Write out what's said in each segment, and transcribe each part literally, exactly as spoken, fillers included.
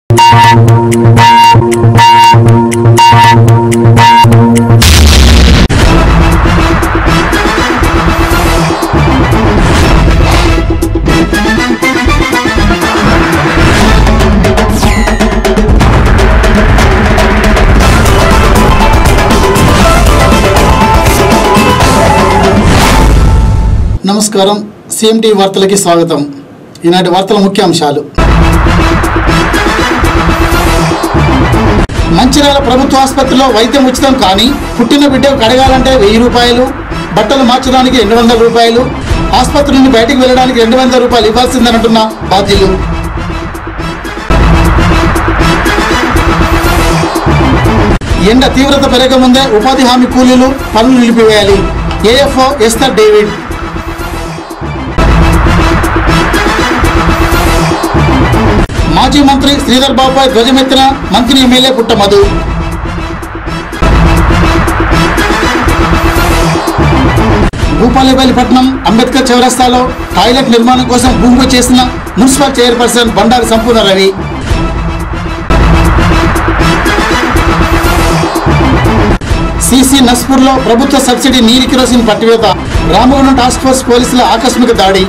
నమస్కారం సిఎంటీవీ వార్తలకి స్వాగతం. ఈనాటి వార్తల ముఖ్యాంశాలు. మంచిర్యాల ప్రభుత్వ ఆసుపత్రిలో వైద్యం ఉచితం కానీ పుట్టిన బిడ్డకు కడగాలంటే వెయ్యి రూపాయలు, బట్టలు మార్చడానికి రెండు వందల రూపాయలు, ఆసుపత్రి నుండి బయటికి వెళ్ళడానికి రెండు వందల రూపాయలు ఇవ్వాల్సిందనంటున్న బాధ్యులు. ఎండ తీవ్రత పెరగ ముందే ఉపాధి హామీ కూలీలు పనులు నిలిపివేయాలి. AFO Esther David. మాజీ మంత్రి శ్రీధర్ బాబుపై ధ్వజమెత్తిన మంత్రి ఎమ్మెల్యే పుట్టమధు. భూపాలపల్లిపట్నం అంబేద్కర్ చౌరస్తాలో టాయిలెట్ నిర్మాణం కోసం భూమి చేసిన మున్సిపల్ చైర్పర్సన్ బండారు సంపూర్ణ రవి. సిసి నస్పూర్లో ప్రభుత్వ సబ్సిడీ నీటి కిరోసిన్ పట్టివేత. రామగుండం టాస్క్ ఫోర్స్ పోలీసుల ఆకస్మిక దాడి.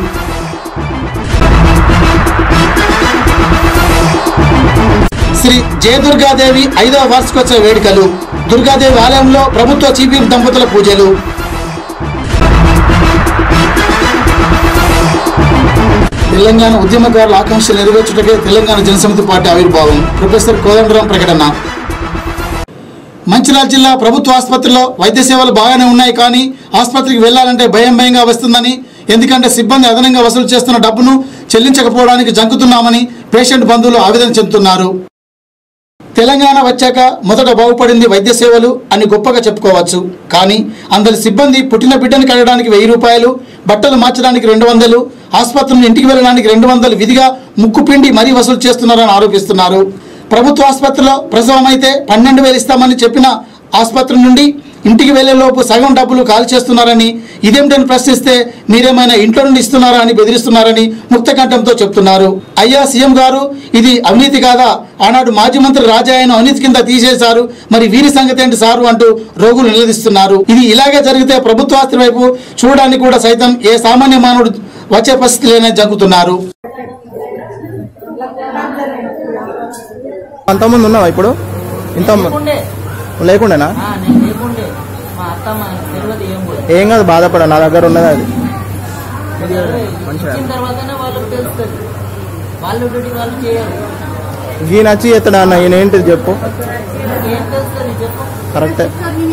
శ్రీ జయదుర్గాదేవి ఐదవ వార్షికోత్సవ వేడుకలు. దుర్గాదేవి ఆలయంలో ప్రభుత్వ చీఫ్ విప్ దంపతుల పూజలు. తెలంగాణ ఉద్యమకారుల ఆకాంక్షలు నెరవేర్చుటకే తెలంగాణ జనసమితి పార్టీ ఆవిర్భావం. ప్రొఫెసర్ కోదండరాం ప్రకటన. మంచిర్యాల జిల్లా ప్రభుత్వ ఆసుపత్రిలో వైద్య సేవలు బాగానే ఉన్నాయి కానీ ఆసుపత్రికి వెళ్లాలంటే భయం భయంగా వస్తుందని, ఎందుకంటే సిబ్బంది అదనంగా వసూలు చేస్తున్న డబ్బును చెల్లించకపోవడానికి జంకుతున్నామని పేషెంట్ బంధువులు ఆవేదన చెందుతున్నారు. తెలంగాణ వచ్చాక మొదట బాగుపడింది వైద్య సేవలు అని గొప్పగా చెప్పుకోవచ్చు. కానీ అందరి సిబ్బంది పుట్టిన బిడ్డను కడగడానికి వెయ్యి రూపాయలు, బట్టలు మార్చడానికి రెండు వందలు, ఆసుపత్రి ఇంటికి వెళ్ళడానికి రెండు వందలు విధిగా ముక్కు పిండి మరీ వసూలు చేస్తున్నారని ఆరోపిస్తున్నారు. ప్రభుత్వ ఆసుపత్రిలో ప్రసవం అయితే పన్నెండు వేలు ఇస్తామని చెప్పిన ఆసుపత్రి నుండి ఇంటికి వెళ్లేలోపు సగం డబ్బులు ఖాళీ చేస్తున్నారని, ఇదేమిటని ప్రశ్నిస్తే మీరేమైనా ఇంట్లో నుండి ఇస్తున్నారా అని బెదిరిస్తున్నారని ముక్తకంఠంతో చెప్తున్నారు. అయ్యా సీఎం గారు, ఇది అవినీతి కాదా? ఆనాడు మాజీ మంత్రి రాజాయను అవినీతి కింద తీసేశారు, మరి వీరి సంగతి ఏంటి సారు అంటూ రోగులు నిలదీస్తున్నారు. ఇది ఇలాగే జరిగితే ప్రభుత్వ ఆసుపత్రి వైపు చూడడానికి కూడా సైతం ఏ సామాన్య మానవుడు వచ్చే పరిస్థితి లేనే జరుగుతున్నారు. అంతమంది ఉన్నావా ఇప్పుడు? ఇంత లేకుండేనా? ఏం కాదు, బాధపడ, నా దగ్గర ఉన్నది అది. ఈ నచ్చి ఎత్తడా అన్న, ఈయన ఏంటిది చెప్పు. కరెక్టే.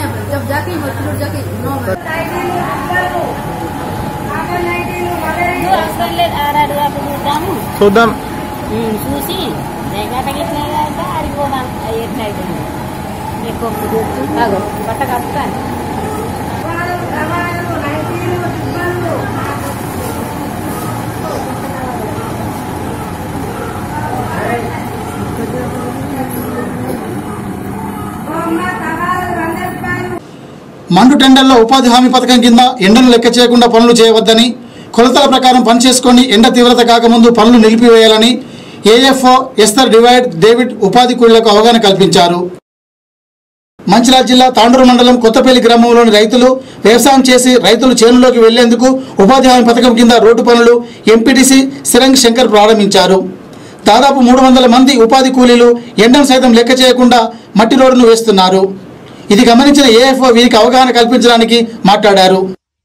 చూద్దాం. చూసి ఆడిపోదాం. బట్ట కలుపుతాను. మండు టెండర్లో ఉపాధి హామీ పథకం కింద ఎండను లెక్క చేయకుండా పనులు చేయవద్దని, కొలతల ప్రకారం పనిచేసుకొని ఎండ తీవ్రత కాకముందు పనులు నిలిపివేయాలని ఏఎఫ్ఓ ఎస్తర్ డివైడ్ డేవిడ్ ఉపాధి కూలీలకు అవగాహన కల్పించారు. మంచిర్యాల జిల్లా తాండూరు మండలం కొత్తపల్లి గ్రామంలోని రైతులు వ్యవసాయం చేసి రైతులు చేనులోకి వెళ్లేందుకు ఉపాధి హామీ పథకం కింద రోడ్డు పనులు ఎంపీటీసీ సిరంగ్ శంకర్ ప్రారంభించారు. దాదాపు మూడు వందల మంది ఉపాధి కూలీలు ఎండను సైతం లెక్క చేయకుండా మట్టి రోడ్డును వేస్తున్నారు. ఇది గమనించిన ఏఎఫ్ఓ వీరికి అవగాహన కల్పించడానికి మాట్లాడారు.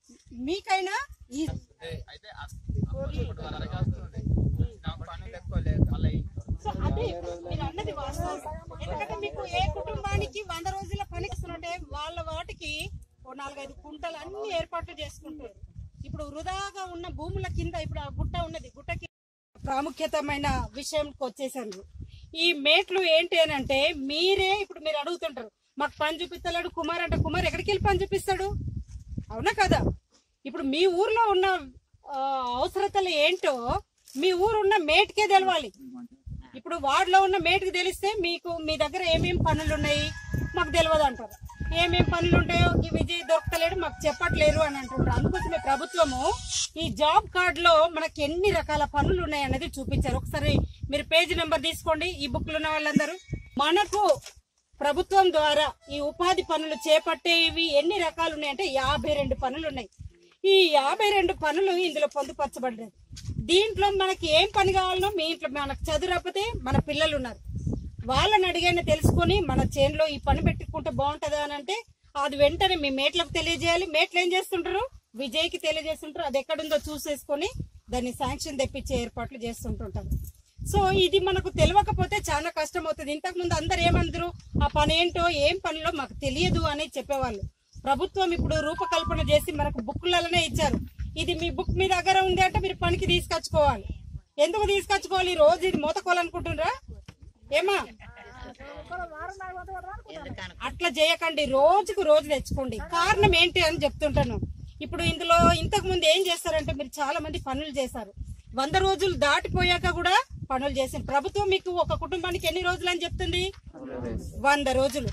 వంద రోజుల పనికిస్తుంటే వాళ్ళ వాటికి నాలుగైదు కుంటలు అన్ని ఏర్పాట్లు చేసుకుంటారు. ఇప్పుడు వృధాగా ఉన్న భూముల కింద ఇప్పుడు ఆ గుట్ట ఉన్నది, గుట్టకి ప్రాముఖ్యతమైన విషయంకి వచ్చేసాను. ఈ మేట్లు ఏంటి అని అంటే, మీరే ఇప్పుడు మీరు అడుగుతుంటారు, మాకు పని చూపిస్తలేడు కుమార్ అంటే, కుమార్ ఎక్కడికి వెళ్ళి పని చూపిస్తాడు? అవునా కదా? ఇప్పుడు మీ ఊర్లో ఉన్న అవసరతలు ఏంటో మీ ఊరు ఉన్న మేట్కే తెలవాలి. ఇప్పుడు వార్డులో ఉన్న మేట్కి తెలిస్తే మీకు మీ దగ్గర ఏమేమి పనులు ఉన్నాయి మాకు తెలియదు అంటారు. ఏమేం పనులు ఉంటాయో ఈ విజయ్ దొరకలేడు మాకు చెప్పట్లేరు అని అంటుంటారు. అందుకోసమే ప్రభుత్వము ఈ జాబ్ కార్డ్ లో మనకి ఎన్ని రకాల పనులు ఉన్నాయి అనేది చూపించారు. ఒకసారి మీరు పేజీ నెంబర్ తీసుకోండి. ఈ బుక్ లో ఉన్న వాళ్ళందరూ మనకు ప్రభుత్వం ద్వారా ఈ ఉపాధి పనులు చేపట్టేవి ఎన్ని రకాలు ఉన్నాయంటే యాభై రెండు పనులు ఉన్నాయి. ఈ యాభై రెండు పనులు ఇందులో పొందుపరచబడ్డాయి. దీంట్లో మనకి ఏం పని కావాలనో మీ ఇంట్లో మనకు చదువు రాకపోతే మన పిల్లలు ఉన్నారు, వాళ్ళని అడిగైనా తెలుసుకొని మన చేనులో ఈ పని పెట్టుకుంటే బాగుంటుందా అని అంటే అది వెంటనే మీ మేట్లకు తెలియజేయాలి. మేట్లు ఏం చేస్తుంటారు, విజయ్కి తెలియజేస్తుంటారు. అది ఎక్కడుందో చూసేసుకొని దాన్ని శాంక్షన్ తెప్పించే ఏర్పాట్లు చేస్తుంటుంటారు. సో ఇది మనకు తెలియకపోతే చాలా కష్టం అవుతుంది. ఇంతకు ముందు అందరు ఏమందరు ఆ పని ఏంటో ఏం పనిలో మాకు తెలియదు అని చెప్పేవాళ్ళు. ప్రభుత్వం ఇప్పుడు రూపకల్పన చేసి మనకు బుక్లలోనే ఇచ్చారు. ఇది మీ బుక్ మీ దగ్గర ఉంది అంటే మీరు పనికి తీసుకొచ్చుకోవాలి. ఎందుకు తీసుకొచ్చుకోవాలి? రోజు ఇది మోతకోవాలనుకుంటున్నారా ఏమా? అట్లా చేయకండి, రోజుకు రోజు తెచ్చుకోండి. కారణం ఏంటి అని చెప్తుంటాను. ఇప్పుడు ఇందులో ఇంతకు ముందు ఏం చేస్తారంటే మీరు చాలా మంది పనులు చేశారు, వంద రోజులు దాటిపోయాక కూడా పనులు చేసింది. ప్రభుత్వం మీకు ఒక కుటుంబానికి ఎన్ని రోజులు అని చెప్తుంది? వంద రోజులు.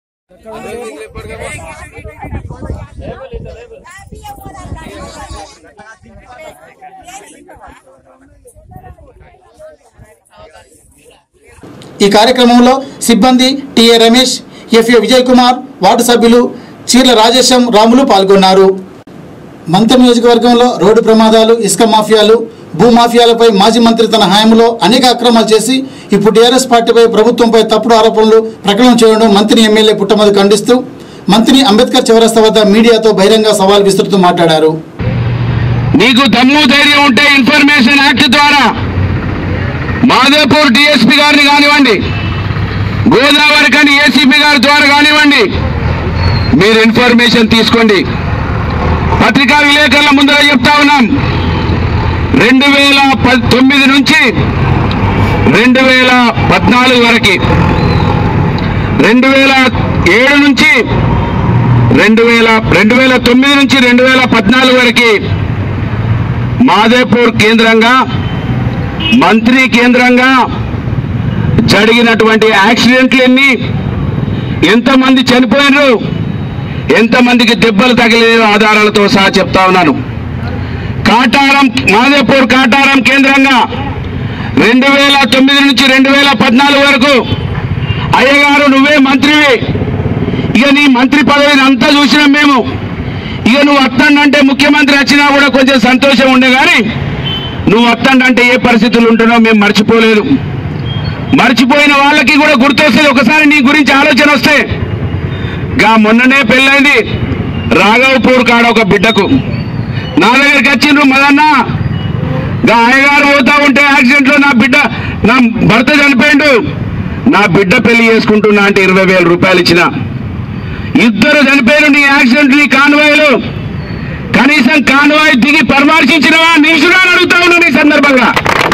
ఈ కార్యక్రమంలో సిబ్బంది TA Ramesh, FA Vijay Kumar, ward సభ్యులు చీర్ల రాజేశం, రాములు పాల్గొన్నారు. మంత్రి నియోజకవర్గంలో రోడ్డు ప్రమాదాలు, ఇసుక మాఫియాలు, భూమాఫియాలపై మాజీ మంత్రి తన హయాంలో అనేక అక్రమాలు చేసి ఇప్పుడు టీఆర్ఎస్ పార్టీపై ప్రభుత్వంపై తప్పుడు ఆరోపణలు ప్రకటన చేయడం మంత్రిని ఎమ్మెల్యే పుట్టమది ఖండిస్తూ మంత్రిని అంబేద్కర్ చౌరస్తా వద్ద మీడియాతో బహిరంగ సవాల్ విసురుతూ మాట్లాడారు. నీకు దమ్ము ధైర్యం ఉంటే ఇన్ఫర్మేషన్ యాక్ట్ ద్వారా మాదేపూర్ డిఎస్పీ గారిని కానివ్వండి, గోదావరి కానీ ఏసీపీ గారి ద్వారా కానివ్వండి, మీరు ఇన్ఫర్మేషన్ తీసుకోండి. పత్రికా విలేకరుల ముందర చెప్తా ఉన్నాం, రెండు వేల తొమ్మిది నుంచి రెండు వేల పద్నాలుగు వరకు, రెండు వేల ఏడు నుంచి రెండు వేల రెండు వేల తొమ్మిది నుంచి రెండు వేల పద్నాలుగు వరకు మాదేపూర్ కేంద్రంగా, మంత్రి కేంద్రంగా జరిగినటువంటి యాక్సిడెంట్లు ఎన్ని, ఎంతమంది చనిపోయినారు, ఎంతమందికి దెబ్బలు తగిలిన ఆధారాలతో సహా చెప్తా ఉన్నాను. కాటారం, మాదేపూర్ కాటారం కేంద్రంగా రెండు వేల తొమ్మిది నుంచి రెండు వేల పద్నాలుగు వరకు అయ్యగారు నువ్వే మంత్రివి, ఇక నీ మంత్రి పదవిని అంతా చూసినాం మేము. ఇక నువ్వు వస్తానంటే ముఖ్యమంత్రి వచ్చినా కూడా కొంచెం సంతోషం ఉండే, కానీ నువ్వు వస్తానంటే ఏ పరిస్థితులు ఉంటున్నావు మేము మర్చిపోలేదు. మర్చిపోయిన వాళ్ళకి కూడా గుర్తొస్తుంది. ఒకసారి నీ గురించి ఆలోచన వస్తే, గా మొన్ననే పెళ్ళైంది రాఘవపూర్ కాడ ఒక బిడ్డకు, నా దగ్గరికి వచ్చిండ్రు, మదన్న గా అయ్యగారు పోతా ఉంటే యాక్సిడెంట్ లో నా బిడ్డ నా భర్త చనిపోయిండు, నా బిడ్డ పెళ్లి చేసుకుంటున్నా అంటే ఇరవై వేల రూపాయలు ఇచ్చిన. ఇద్దరు చనిపోయారు నీ యాక్సిడెంట్, నీ కాన్వాయ్లో. కనీసం కాన్వాయ్ దిగి పరామర్శించినవా నిమిషుడా అని అడుగుతా ఉన్నాను. ఈ సందర్భంగా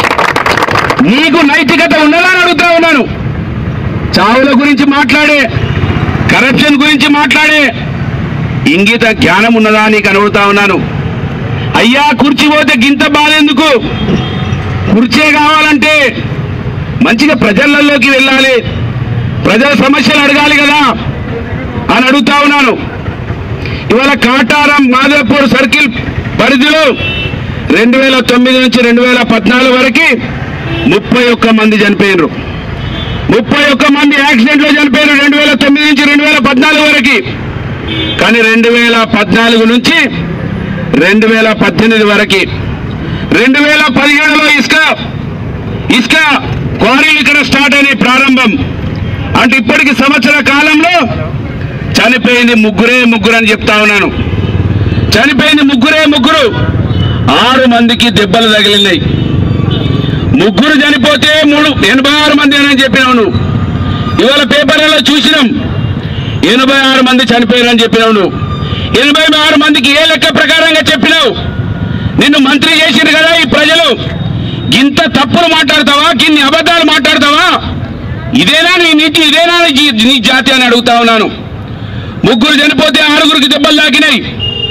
నీకు నైతికత ఉన్నదా అని అడుగుతా ఉన్నాను. చావుల గురించి మాట్లాడే, కరప్షన్ గురించి మాట్లాడే ఇంగిత జ్ఞానం ఉన్నదా నీకు అడుగుతా ఉన్నాను. అయ్యా కుర్చీ పోతే గింత బాధ ఎందుకు? కుర్చీ కావాలంటే మంచిగా ప్రజలలోకి వెళ్ళాలి, ప్రజల సమస్యలు అడగాలి కదా అని అడుగుతా ఉన్నాను. ఇవాళ కాటారం మాదేపూర్ సర్కిల్ పరిధిలో రెండు వేల తొమ్మిది నుంచి రెండు వేల పద్నాలుగు వరకు ముప్పై ఒక్క మంది చనిపోయినారు. ముప్పై ఒక్క మంది యాక్సిడెంట్ లో చనిపోయారు రెండు వేల తొమ్మిది నుంచి రెండు వేల పద్నాలుగు వరకు. కానీ రెండు వేల పద్నాలుగు నుంచి రెండు వేల పద్దెనిమిది వరకు, రెండు వేల పదిహేడులో ఇసుక ఇసుక క్వారీలు ఇక్కడ స్టార్ట్ అయినాయి ప్రారంభం. అంటే ఇప్పటికి సంవత్సర కాలంలో చనిపోయింది ముగ్గురే ముగ్గురు అని చెప్తా ఉన్నాను. చనిపోయింది ముగ్గురే ముగ్గురు, ఆరు మందికి దెబ్బలు తగిలినాయి. ముగ్గురు చనిపోతే మూడు ఎనభై ఆరు మంది అని చెప్పినావు నువ్వు. ఇవాళ పేపర్లలో చూసినాం ఎనభై ఆరు మంది చనిపోయారని చెప్పినావు నువ్వు. ఎనభై ఆరు మందికి ఏ లెక్క ప్రకారంగా చెప్పినావు? నిన్ను మంత్రి చేసిండు కదా ఈ ప్రజలు, ఇంత తప్పులు మాట్లాడతావా, గిన్ని అబద్ధాలు మాట్లాడతావా? ఇదేనా నీ నీతి, ఇదేనా నీ జాతి అని అడుగుతా ఉన్నాను. ముగ్గురు చనిపోతే ఆరుగురికి దెబ్బలు తాకినాయి.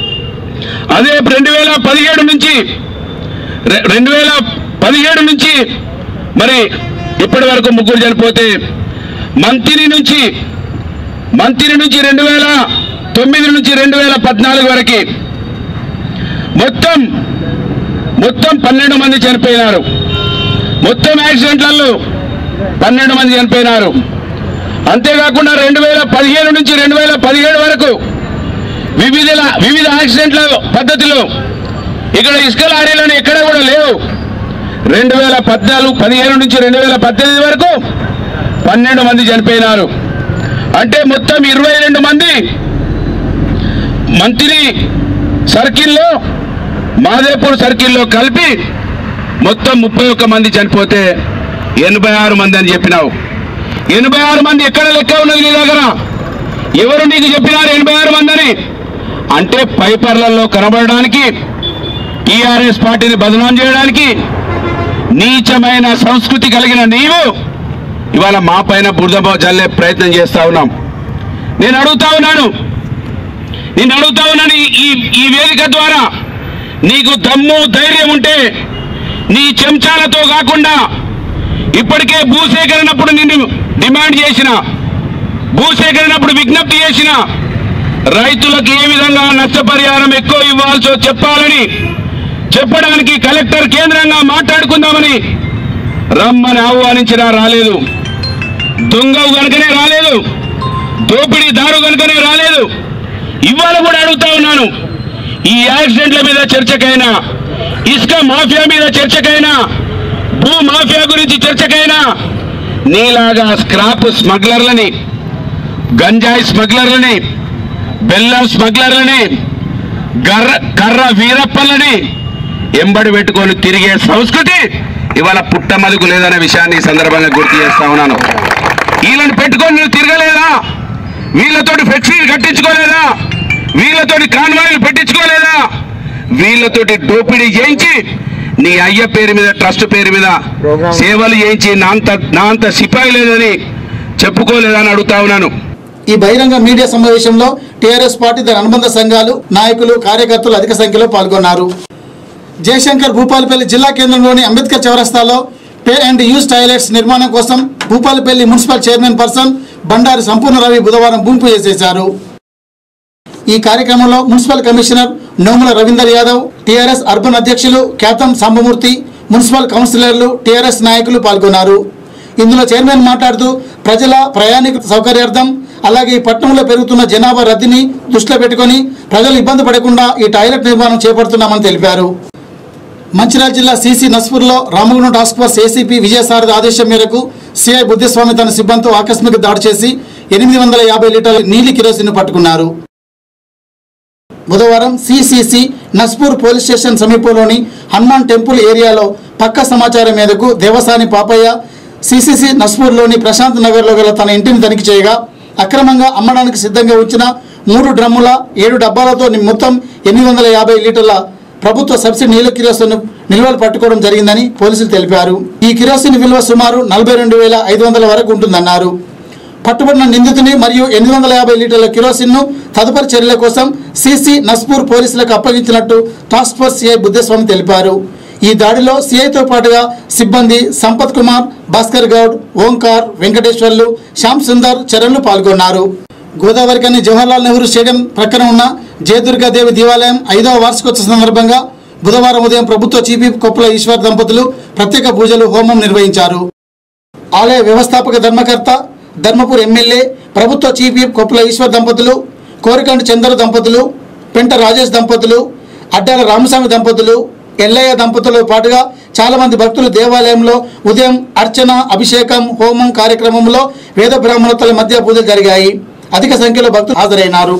అదే రెండు వేల పదిహేడు నుంచి రెండు వేల పదిహేడు నుంచి మరి ఇప్పటి వరకు ముగ్గురు చనిపోతే మంత్రి నుంచి మంత్రి నుంచి రెండు వేల తొమ్మిది నుంచి రెండు వేల పద్నాలుగు వరకు మొత్తం మొత్తం పన్నెండు మంది చనిపోయినారు. మొత్తం యాక్సిడెంట్లలో పన్నెండు మంది చనిపోయినారు. అంతేకాకుండా రెండు వేల పదిహేను నుంచి రెండు వేల పదిహేడు వరకు వివిధ వివిధ యాక్సిడెంట్ల పద్ధతిలో ఇక్కడ ఇసుక లారీలను ఎక్కడ కూడా లేవు. రెండు వేల పద్నాలుగు పదిహేను నుంచి రెండు వేల పద్దెనిమిది వరకు పన్నెండు మంది చనిపోయినారు. అంటే మొత్తం ఇరవై రెండు మంది మంత్రి సర్కిల్లో మాదేపూర్ సర్కిల్లో కలిపి మొత్తం ముప్పై ఒక్క మంది చనిపోతే ఎనభై ఆరు మంది అని చెప్పినావు. ఎనభై ఆరు మంది ఎక్కడ లెక్క ఉన్నది నీ దగ్గర? ఎవరు నీకు చెప్పినారు ఎనభై ఆరు మంది అని? అంటే పైపర్లలో కనబడడానికి, టీఆర్ఎస్ పార్టీని బదనాం చేయడానికి నీచమైన సంస్కృతి కలిగిన నీవు ఇవాళ మా పైన బురద జల్లే ప్రయత్నం చేస్తా ఉన్నాం. నేను అడుగుతా ఉన్నాను నేను అడుగుతా ఉన్నాను ఈ ఈ వేదిక ద్వారా, నీకు దమ్ము ధైర్యం ఉంటే నీ చెంచాలతో కాకుండా ఇప్పటికే భూసేకరణప్పుడు నిన్ను డిమాండ్ చేసిన, భూసేకరణప్పుడు విజ్ఞప్తి చేసిన రైతులకు ఏ విధంగా నష్టపరిహారం ఎక్కువ ఇవ్వాల్సో చెప్పాలని చెప్పడానికి కలెక్టర్ కేంద్రంగా మాట్లాడుకుందామని రమ్మని ఆహ్వానించినా రాలేదు. దొంగవు కనుకనే రాలేదు, దోపిడీ దారు కనుకనే రాలేదు. ఇవాళ కూడా అడుగుతా ఉన్నాను, ఈ యాక్సిడెంట్ల మీద చర్చకైనా, ఇసుక మాఫియా మీద చర్చకైనా, భూ మాఫియా గురించి చర్చకైనా నీలాగా స్క్రాప్ స్మగ్లర్లని, గంజాయి స్మగ్లర్లని, బెల్లం స్మగ్లర్లని, గర్ర కర్ర వీరప్పలని ఎంబడి పెట్టుకొని తిరిగే సంస్కృతి ఇవాళ పుట్టమదుకు లేదనే విషయాన్ని ఈ సందర్భంగా గుర్తు చేస్తా ఉన్నాను. వీళ్ళని పెట్టుకొని నువ్వు తిరగలేదా? వీళ్ళతోటి ఫ్లెక్సీలు కట్టించుకోలేదా? వీళ్ళతోటి కాన్వాయిలు పెట్టించుకోలేదా? వీళ్ళతోటి దోపిడీ చేయించి నీ అయ్య పేరు మీద, ట్రస్ట్ పేరు మీద సేవలు చేయించి నా అంత నా అంత సిపాయి లేదని చెప్పుకోలేదా అని అడుగుతా ఉన్నాను. ఈ బహిరంగ మీడియా సమావేశంలో టీఆర్ఎస్ పార్టీ దాని అనుబంధ సంఘాలు, నాయకులు, కార్యకర్తలు అధిక సంఖ్యలో పాల్గొన్నారు. జయశంకర్ భూపాలపల్లి జిల్లా కేంద్రంలోని అంబేద్కర్ చౌరస్తాలో పే అండ్ యూజ్ టాయిలెట్స్ నిర్మాణం కోసం Bhupalpally municipal chairman person Bandari Sampoorna Ravi బుధవారం భూమి పూజ చేశారు. ఈ కార్యక్రమంలో municipal commissioner Nomula Ravinder Yadav, TRS urban అధ్యక్షులు ఖ్యాతం సాంబమూర్తి, మున్సిపల్ కౌన్సిలర్లు, టీఆర్ఎస్ నాయకులు పాల్గొన్నారు. ఇందులో చైర్మన్ మాట్లాడుతూ ప్రజల ప్రయాణిక సౌకర్యార్థం అలాగే ఈ పట్టణంలో పెరుగుతున్న జనాభా రద్దీని దృష్టిలో పెట్టుకుని ప్రజలు ఇబ్బంది పడకుండా ఈ టాయిలెట్ నిర్మాణం చేపడుతున్నామని తెలిపారు. మంచిర్యాల జిల్లా సీసీ నస్పూర్లో Ramagundam task force ACP Vijayasarathi ఆదేశం మేరకు సిఐ బుద్ధిస్వామి తన సిబ్బందితో ఆకస్మిక దాడి చేసి ఎనిమిది వందల యాభై లీటర్ల నీలి కిరోసిన్ పట్టుకున్నారు. బుధవారం సిసిసి నస్పూర్ పోలీస్ స్టేషన్ సమీపంలోని హనుమాన్ టెంపుల్ ఏరియాలో పక్క సమాచారం మేరకు దేవసాని పాపయ్య సిసిసి నస్పూర్లోని ప్రశాంత్ నగర్లో గల తన ఇంటిని తనిఖీ చేయగా అక్రమంగా అమ్మడానికి సిద్ధంగా ఉంచిన మూడు డ్రమ్ముల ఏడు డబ్బాలతో మొత్తం ఎనిమిది వందల యాభై లీటర్ల ప్రభుత్వ సబ్సిడీ నీళ్ళ కిరోసిన్ నిల్వలు పట్టుకోవడం జరిగిందని పోలీసులు తెలిపారు. ఈ కిరోసిన్ విలువ సుమారు నలభై రెండు వేల ఐదు వందల వరకు ఉంటుందన్నారు. పట్టుబడిన నిందితుని మరియు ఎనిమిది వందల యాభై లీటర్ల కిరోసిన్ను తదుపరి చర్యల కోసం సిసి నస్పూర్ పోలీసులకు అప్పగించినట్టు టాస్క్ ఫోర్స్ సిఐ బుద్ధిస్వామి తెలిపారు. ఈ దాడిలో సిఐతో పాటుగా సిబ్బంది సంపత్ కుమార్, భాస్కర్ గౌడ్, ఓంకార్, వెంకటేశ్వర్లు, శ్యామ్ సుందర్, చరణ్లు పాల్గొన్నారు. గోదావరి కని జవహర్లాల్ నెహ్రూ స్టేడియం ప్రక్కన ఉన్న జయదుర్గాదేవి దేవాలయం ఐదవ వార్షికోత్సవ సందర్భంగా బుధవారం ఉదయం ప్రభుత్వ చీఫ్ విప్ కొప్పుల ఈశ్వర్ దంపతులు ప్రత్యేక పూజలు, హోమం నిర్వహించారు. ఆలయ వ్యవస్థాపక ధర్మకర్త, ధర్మపూర్ ఎమ్మెల్యే, ప్రభుత్వ చీఫ్ విప్ కొప్పుల ఈశ్వర్ దంపతులు, కోరికంటి చందరు దంపతులు, పెంట రాజేష్ దంపతులు, అడ్డాల రామస్వామి దంపతులు, ఎల్లయ్య దంపతులతో పాటుగా చాలా మంది భక్తులు దేవాలయంలో ఉదయం అర్చన, అభిషేకం, హోమం కార్యక్రమంలో వేద బ్రాహ్మణోత్తల మధ్య పూజలు జరిగాయి. అధిక సంఖ్యలో భక్తులు హాజరైనారు.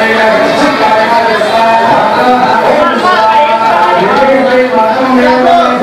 స్వాహ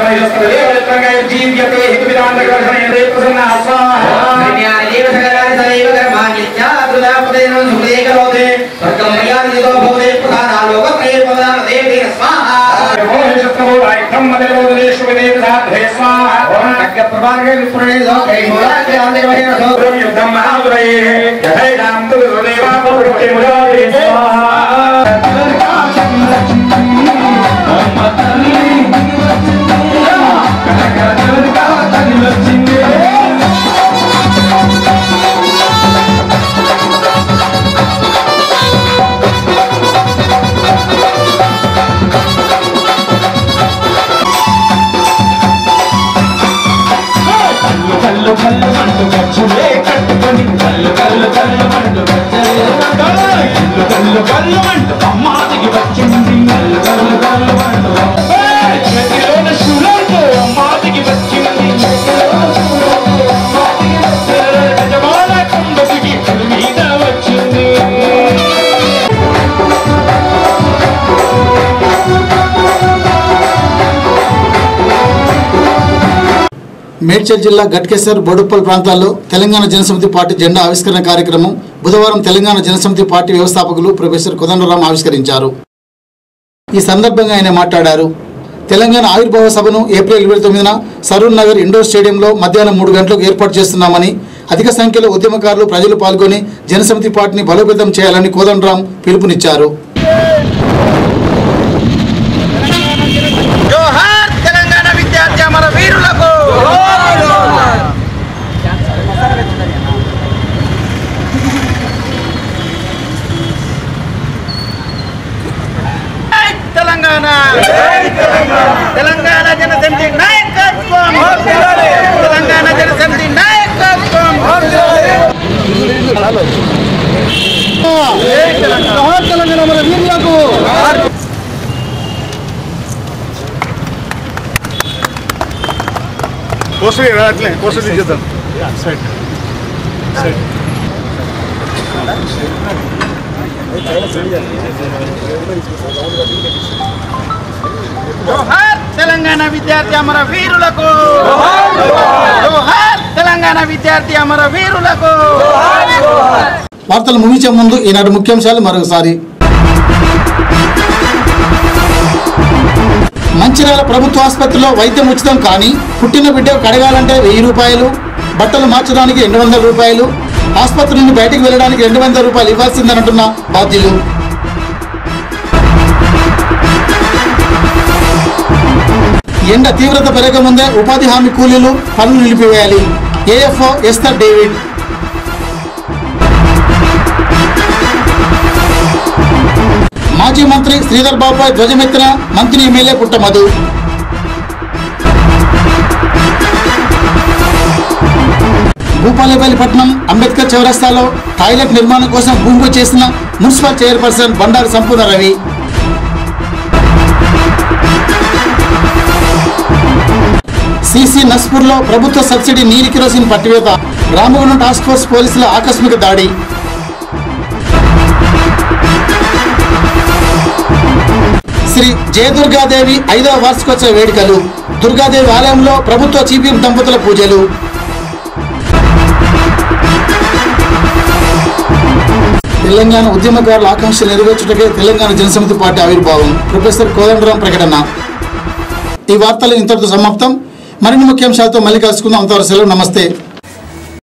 మేడ్చల్ జిల్లా గట్కేసర్ బోడుప్పల్ ప్రాంతాల్లో తెలంగాణ జనసమితి పార్టీ జెండా ఆవిష్కరణ కార్యక్రమం బుధవారం తెలంగాణ జనసమితి పార్టీ వ్యవస్థాపకులు ప్రొఫెసర్ కోదండరాం ఆవిష్కరించారు. ఈ సందర్భంగా ఆయన మాట్లాడారు. తెలంగాణ ఆవిర్భావ సభను ఏప్రిల్ ఇరవై తొమ్మిదిన సరూర్ నగర్ ఇండోర్ స్టేడియంలో మధ్యాహ్నం మూడు గంటలకు ఏర్పాటు చేస్తున్నామని, అధిక సంఖ్యలో ఉద్యమకారులు ప్రజలు పాల్గొని జనసమితి పార్టీని బలోపేతం చేయాలని కోదండరాం పిలుపునిచ్చారు. తెలంగాణ జనసమితి నాయకత్వం, తెలంగాణ జనసమితి నాయకత్వం. తెలంగాణ మన వీరులకు కోసరి రాట్లే కోసరి చేద్దాం. జోహార్ తెలంగాణ విద్యార్థి అమర వీరులకు, జోహార్ తెలంగాణ విద్యార్థి అమర వీరులకు. వార్తలు ముగించే ముందు ఈనాటి ముఖ్యాంశాలు మరొకసారి. మంచిర్యాల ప్రభుత్వ ఆసుపత్రిలో వైద్యం ఉచితం, కానీ పుట్టిన బిడ్డ కడగాలంటే వెయ్యి రూపాయలు, బట్టలు మార్చడానికి రెండు వందల రూపాయలు, ఆసుపత్రి నుండి బయటకు వెళ్ళడానికి రెండు వందల రూపాయలు ఇవ్వాల్సిందనంటున్న బాధ్యులు. ఎండ తీవ్రత పెరగముందే ఉపాధి హామీ కూలీలు పనులు నిలిపివేయాలి. AFO Esther David. మాజీ మంత్రి శ్రీధర్ బాబుపై ధ్వజమెత్తిన మంత్రి ఎమ్మెల్యే పుట్టమధు. భూపాలపల్లిపట్నం అంబేద్కర్ చౌరస్తాలో టాయిలెట్ నిర్మాణం కోసం భూమి చేసిన మున్సిపల్ చైర్పర్సన్ బండారు సంపూర్ణ రవి. సిసి నస్పూర్లో ప్రభుత్వ సబ్సిడీ నీలి కిరోసిన్ పట్టివేత, రామగుండం టాస్క్ ఫోర్స్ పోలీసుల ఆకస్మిక దాడి. శ్రీ జయదుర్గాదేవి ఐదవ వార్షికోత్సవ వేడుకలు, దుర్గాదేవి ఆలయంలో ప్రభుత్వ చీఫ్ దంపతుల పూజలు. తెలంగాణ ఉద్యమకారుల ఆకాంక్షలు నెరవేర్చుటకే తెలంగాణ జనసమితి పార్టీ ఆవిర్భావం, ప్రొఫెసర్ కోదండరాం ప్రకటన. ఈ వార్తలు ఇంతటితో సమాప్తం. మరిన్ని ముఖ్యాంశాలతో మళ్ళీ కలుసుకుందాం. అంతవరకు సెలవు. నమస్తే.